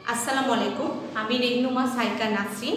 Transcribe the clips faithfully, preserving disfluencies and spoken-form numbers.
আসসালামু আলাইকুম, আমি রেহনুমা সাইকা নাসরিন,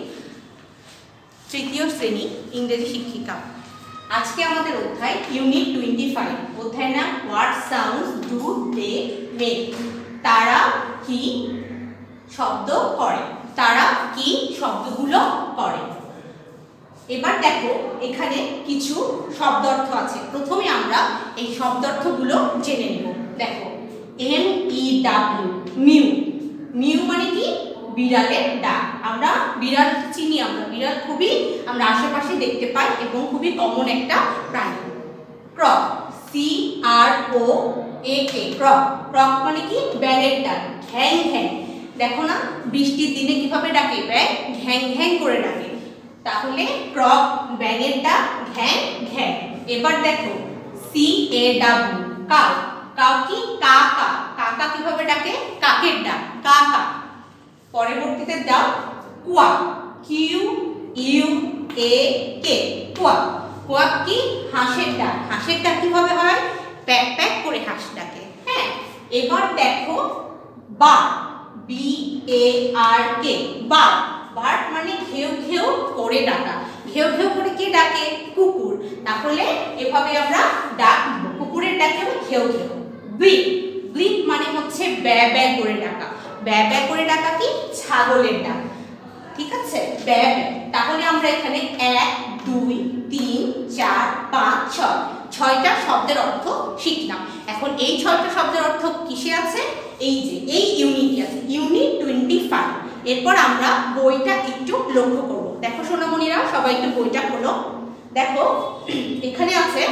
তৃতীয় শ্রেণী ইংরেজি শিক্ষিকা। আজকে আমাদের অধ্যায় ইউনিট টোয়েন্টি ফাইভ, অধ্যায় নাম what sounds do they make. তারা কি শব্দ করে, তারা কি শব্দগুলো করে। এবার দেখো এখানে কিছু শব্দার্থ আছে। প্রথমে আমরা এই শব্দার্থগুলো জেনে নেব। দেখো M E W, mew. Mew মানে কি? বিড়ালের ডাক। আমরা বিড়াল চিনি, আমরা বিড়াল খুবই আমরা আশেপাশে দেখতে পাই এবং খুবই কমন একটা প্রাণী। Croak, C R O A K, croak. Croak মানে কি? ব্যাঙের ডাক। ঘ্যাং ঘ্যাং, দেখো না বৃষ্টির দিনে কিভাবে ডাকে, ব্যাঙ ঘ্যাং ঘ্যাং করে ডাকে। তাহলে ক্রক ব্যাঙের ডাক, ঘ্যাং ঘ্যাং। এবার দেখো C A W, caw. Caw কি? কাকা। কাকা কিভাবে ডাকে? কাকের ডাক, কাকা। পরবর্তীতে দাও কুয়াক, কিউ ইউ এ কে, কুয়াক। কুয়াক কি? হাঁসের ডাক। হাঁসের ডাক কিভাবে হয়? প্যাক প্যাক করে হাঁস ডাকে। হ্যাঁ, এবার দেখো bark, B A R K, bark. Bark মানে ঘেউ ঘেউ করে ডাকা। ঘেউ ঘেউ করে কে ডাকে? কুকুর। তাহলে এভাবে আমরা ডাক দিব। কুকুরের ডাকে হবে ঘেউ ঘেউ। ব্লিপ, ব্লিপ মানে হচ্ছে ব্যা ব্যা করে ডাকা। ব্যা ব্যা করে ডাকা কি? ছাগলের ডাক। ঠিক আছে, ব্যা ব্যা। তাহলে আমরা এখানে এক দুই তিন চার পাঁচ ছয় ছয়টা শব্দের অর্থ শিখলাম। এখন এই ছয়টা শব্দের অর্থ কিসে আছে? এই যে এই ইউনিটে আছে, ইউনিট টোয়েন্টি ফাইভ। এরপর আমরা বইটা একটু লক্ষ্য করব। দেখো সোনামণিরা, সবাই একটু বইটা খোলো। দেখো এখানে আছে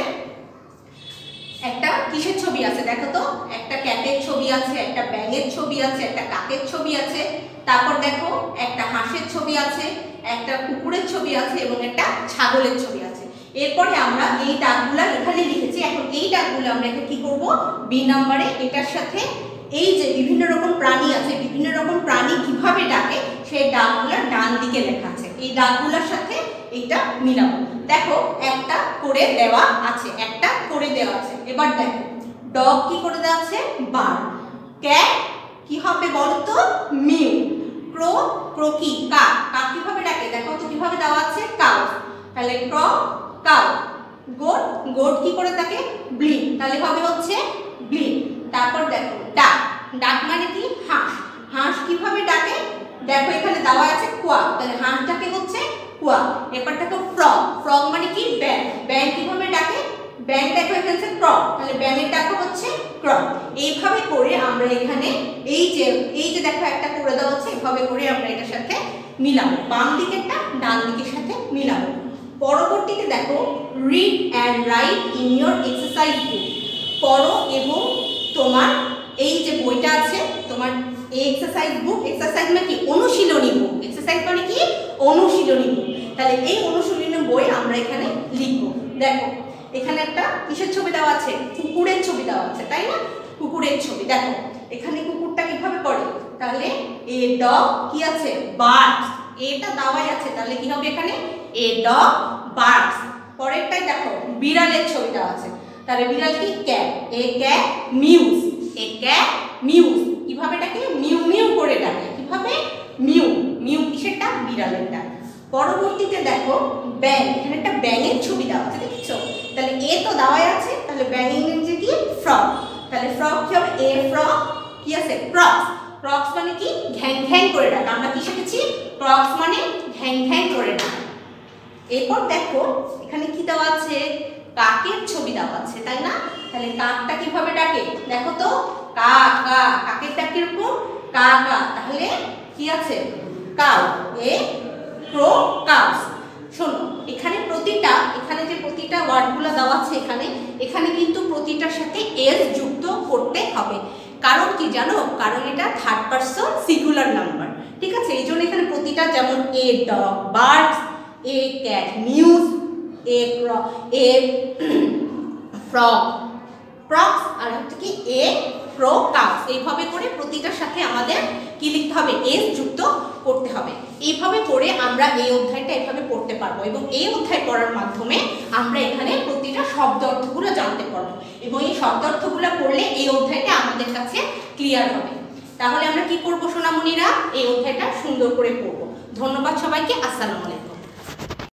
একটা কিসের ছবি আছে দেখো তো? একটা ক্যাটের ছবি আছে, একটা ব্যাঙের ছবি আছে, একটা কাকের ছবি আছে, তারপর দেখো একটা হাঁসের ছবি আছে, একটা কুকুরের ছবি আছে এবং একটা ছাগলের ছবি আছে। এরপরে আমরা এই ডাকগুলা এখানে লিখেছি। এখন এই ডাকগুলো আমরা এখানে কি করব? বি নাম্বারে এটার সাথে এই যে বিভিন্ন রকম প্রাণী আছে, বিভিন্ন রকম প্রাণী কিভাবে ডাকে সেই ডাকগুলো ডান দিকে লেখা আছে। এই ডাকগুলোর সাথে এইটা মিলাবো। দেখো একটা করে দেওয়া আছে, একটা করে দেওয়া আছে। এবার দেখো ডগ কি করে দেওয়া আছে? বার্ড। ক্যাট কি হবে বলো তো? মিউ। ক্রো, ক্রো কি? কাক। কাক কিভাবে ডাকে দেখো তো কিভাবে দেওয়া আছে? কাউ। তাহলে ক্র, কাউ। গোট, গোট কি করে থাকে? ব্লিপ। তাহলে হবে হচ্ছে ব্লিপ। তারপর দেখো ডাক, ডাক মানে কি? হাঁস। হাঁস কিভাবে ডাকে দেখো এখানে দেওয়া আছে কোয়াক। তাহলে হাঁস ডাকে হচ্ছে কোয়াক। এরপর দেখো ফ্রগ, ফ্রগ মানে কি? ব্যাং। ব্যাং কিভাবে ডাকে? ব্যাং দেখো এখানে আছে ক্রক, তাহলে ব্যাঙের ডাক হচ্ছে ক্রক। এইভাবে করে আমরা এখানে এই যে এই যে দেখো একটা করে দেওয়া আছে, এভাবে করে আমরা এটার সাথে মিলাবো। বাম দিকেরটা ডান দিকের সাথে মিলাবো। পরবর্তীতে দেখো read and write in your exercise book. পড়ো এবং তোমার এই যে বইটা আছে তোমার এই এক্সারসাইজ বুক, এক্সারসাইজ মানে কি? অনুশীলনী বুক। এক্সারসাইজ মানে কি? অনুশীলনী বুক। তাহলে এই অনুশীলনী বই আমরা এখানে লিখবো। দেখো এখানে একটা কিসের ছবি দেওয়া আছে? কুকুরের ছবি দেওয়া আছে, তাই না? কুকুরের ছবি। দেখো এখানে কুকুরটা কিভাবে করে? তাহলে এ ডগ কি আছে? বার্ডস। এটা দেওয়াই আছে, তাহলে কি হবে এখানে? এ ডগ বার্ডস। পরেরটাই দেখো বিড়ালের ছবি দেওয়া আছে, তাহলে বিড়াল কি? Cat. A cat mews. A cat mews. কিভাবে ডাকে? মিউ মিউ করে ডাকে। কিভাবে? মিউ। মিউ কিসেরটা? বিড়ালের ডাক। পরবর্তীতে দেখো ব্যাং। এখানে একটা ব্যাঙের ছবি দেওয়া আছে, দেখছো? তাহলে এ তো দেওয়াই আছে, তাহলে ব্যাং ইংরেজি কি? ফ্রগ। তাহলে ফ্রগ কি হবে? এ ফ্রগ কি আছে? ক্রক্স। ক্রক্স মানে কি? ঘ্যাং ঘ্যাং করে ডাকা। আমরা কি শিখেছি? ক্রক্স মানে ঘ্যাং ঘ্যাং করে ডাকা। এরপর দেখো এখানে কি দেওয়া আছে? কাকের ছবি দেওয়া আছে, তাই না? তাহলে কাকটা কিভাবে ডাকে দেখো তো? কা কা। কাকের ডাক কিরকম? কা কা। তাহলে কি আছে? কাউ। A crow, caws. শোনো এখানে প্রতিটা এখানে যে প্রতিটা ওয়ার্ডগুলো দেওয়া আছে এখানে এখানে কিন্তু প্রতিটার সাথে এস যুক্ত করতে হবে। কারণ কি জানো? কারণ এটা থার্ড পারসন সিঙ্গুলার নাম্বার। ঠিক আছে, এই জন্য এখানে প্রতিটা যেমন a dog barks, a cat mews, a ক্র এ ফ্রগ ক্রক্স, আর হচ্ছে কি? A crow, caws. এইভাবে করে প্রতিটার সাথে আমাদের কি লিখতে হবে? এস যুক্ত করতে হবে। এইভাবে করে আমরা এই অধ্যায়টা এভাবে পড়তে পারবো এবং এই অধ্যায় পড়ার মাধ্যমে আমরা এখানে প্রতিটা শব্দ অর্থগুলো জানতে পারবো এবং এই শব্দ অর্থগুলো পড়লে এই অধ্যায়টা আমাদের কাছে ক্লিয়ার হবে। তাহলে আমরা কি করবো সোনামণিরা? এই অধ্যায়টা সুন্দর করে পড়ব। ধন্যবাদ সবাইকে। আসসালামু আলাইকুম।